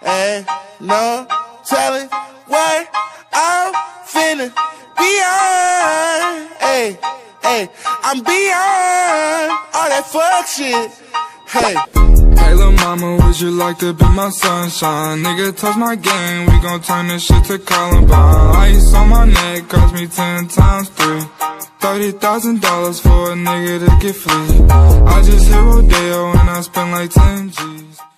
Ain't no telling what I'm finna be on. Hey, hey, I'm beyond all that fuck shit. Hey. Hey lil' mama, would you like to be my sunshine? Nigga, touch my game, we gon' turn this shit to Columbine. Ice on my neck, cost me 10 times 3. $30,000 for a nigga to get free. I just hit Rodeo and I spent like 10 G's.